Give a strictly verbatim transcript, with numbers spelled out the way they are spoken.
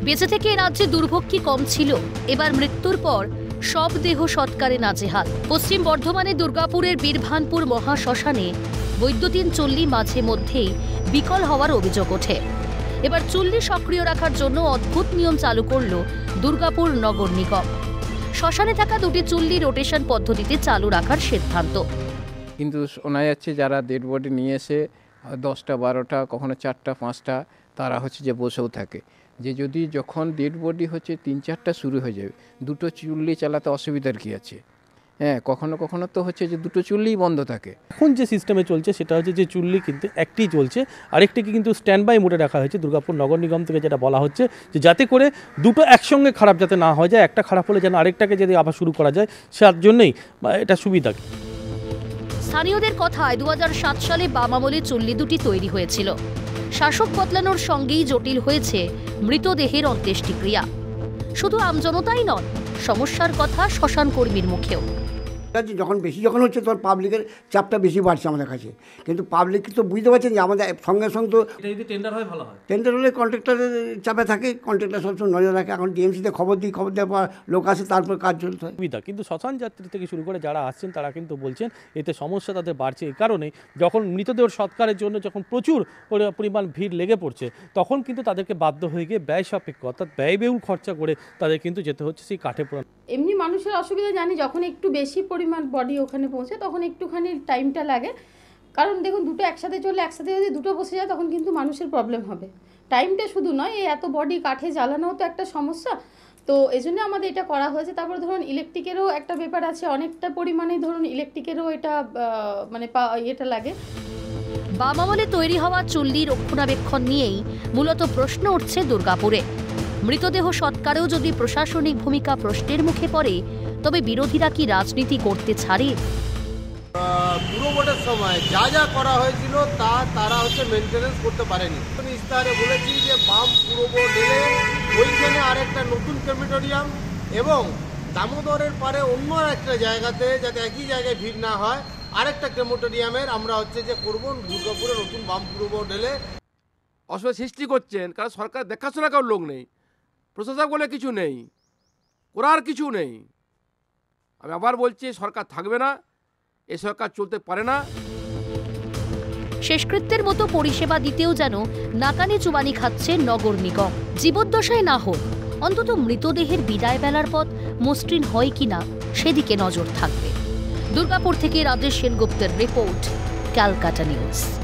বেঁচে থেকে রাজ্যে দুর্ভোগ কি কম ছিল? এবার মৃত্যুর পর সব দেহ সৎকারে নাজেহাল। পশ্চিম বর্ধমানে দুর্গাপুরের বীরভানপুর মহাশ্মশানে বৈদ্যুতিন চুল্লি মাঝে মধ্যেই বিকল হওয়ার অভিযোগ ওঠে। এবার চুল্লি সক্রিয় রাখার জন্য অদ্ভুত নিয়ম চালু করল দুর্গাপুর নগর নিগম। শ্মশানে থাকা দুটি চুল্লি রোটেশন পদ্ধতিতে চালু রাখার সিদ্ধান্ত। কিন্তু শোনা যাচ্ছে যারা ডেড বডি নিয়ে এসে দশটা বারোটা কখনো চারটা পাঁচটা তারা হচ্ছে যে বসেও থাকে, যে যদি যখন ডেড বডি হচ্ছে তিন চারটা শুরু হয়ে যাবে, দুটো চুল্লি চালাতে অসুবিধার কী আছে? হ্যাঁ, কখনো কখনো তো হচ্ছে যে দুটো চুল্লিই বন্ধ থাকে। এখন যে সিস্টেমে চলছে সেটা হচ্ছে যে চুল্লি কিন্তু একটি চলছে, আরেকটিকে কিন্তু স্ট্যান্ড বাই মোডে রাখা হয়েছে দুর্গাপুর নগর নিগম থেকে, যেটা বলা হচ্ছে যে যাতে করে দুটো একসঙ্গে খারাপ যাতে না হয়ে যায়, একটা খারাপ হলে যেন আরেকটাকে যদি আবার শুরু করা যায়, সেটার জন্যই এটা সুবিধা। স্থানীয়দের কথায় দু হাজার সাত সালে বাম আমলে চুল্লি দুটি তৈরি হয়েছিল। শাসক বদলানোর সঙ্গেই জটিল হয়েছে মৃতদেহের অন্ত্যেষ্টিক্রিয়া। শুধু আমজনতাই নয়, সমস্যার কথা শ্মশান কর্মীর মুখেও। যখন বেশি যখন হচ্ছে তখন পাবলিকের চাপটা বেশি বাড়ছে আমাদের কাছে, কিন্তু পাবলিক তো বুঝতে পারছেন যে আমাদের সঙ্গে সঙ্গে তো টেন্ডার হয় ভালো হয়, টেন্ডার হলে কন্ট্রাক্টরের চাপে থাকে, কন্ট্রাক্টর সবসময় নজর রাখে। এখন ডিএমসিতে খবর দিই, খবর দেওয়ার পর লোক আসে, তারপর কাজ চলতে হয়। সুবিধা কিন্তু শ্মশান যাত্রী থেকে শুরু করে যারা আসছেন তারা কিন্তু বলছেন এতে সমস্যা তাদের বাড়ছে। এই কারণে যখন মৃতদেহ সৎকারের জন্য যখন প্রচুর পরিমাণ ভিড় লেগে পড়ছে, তখন কিন্তু তাদেরকে বাধ্য হয়ে গিয়ে ব্যয় সাপেক্ষ অর্থাৎ ব্যয়বহুল খরচা করে তাদের কিন্তু যেতে হচ্ছে সেই কাঠে পোড়ানো। এমনি মানুষের অসুবিধা জানি, যখন একটু বেশি পরিমাণ বডি ওখানে পৌঁছে তখন একটুখানি টাইমটা লাগে। কারণ দেখুন, দুটো একসাথে চললে, একসাথে যদি দুটো বসে যায় তখন কিন্তু মানুষের প্রবলেম হবে। টাইমটা শুধু নয়, এই এত বডি কাঠে জ্বালানোও তো একটা সমস্যা। তো এই জন্য আমাদের এটা করা হয়েছে। তারপর ধরুন ইলেকট্রিকেরও একটা ব্যাপার আছে, অনেকটা পরিমাণে ধরুন ইলেকট্রিকেরও এটা মানে এটা লাগে। বাম আমলে তৈরি হওয়া চুল্লি রক্ষণাবেক্ষণ নিয়েই মূলত প্রশ্ন উঠছে দুর্গাপুরে। মৃতদেহ সৎকারেও যদি প্রশাসনিক ভূমিকা প্রশ্নের মুখে পড়ে, তবে বিরোধীরা কি রাজনীতি করতে ছাড়ে? পুরো ভোটের সময় যা যা করা হয়েছিল তা তারা হচ্ছে মেনটেনেন্স করতে পারেনি। আমি ইস্তাহারে বলেছি যে বাম পুরো ভোট এলে ওইখানে আরেকটা নতুন ক্রেমেটোরিয়াম এবং দামোদরের পারে অন্য একটা জায়গাতে, যাতে একই জায়গায় ভিড় না হয়, আরেকটা ক্রেমেটোরিয়ামের আমরা হচ্ছে যে করব। দুর্গাপুরে নতুন বাম পুরো ভোট এলে অসুবিধা সৃষ্টি করছেন, কারণ সরকার দেখাশোনা কারোর লোক নেই, প্রশাসক বলে কিছু নেই, করার কিছু নেই। আমি আবার বলছি, সরকার থাকবে না, এ সরকার চলতে পারে না। শেষকৃত্যের মতো পরিষেবা দিতেও যেন নাকানি চুবানি খাচ্ছে নগর নিগম। জীবদ্দশায় না হোক, অন্তত মৃতদেহের বিদায় বেলার পথ মসৃণ হয় কিনা সেদিকে নজর থাকবে। দুর্গাপুর থেকে রাজেশ সেনগুপ্তের রিপোর্ট, ক্যালকাটা নিউজ।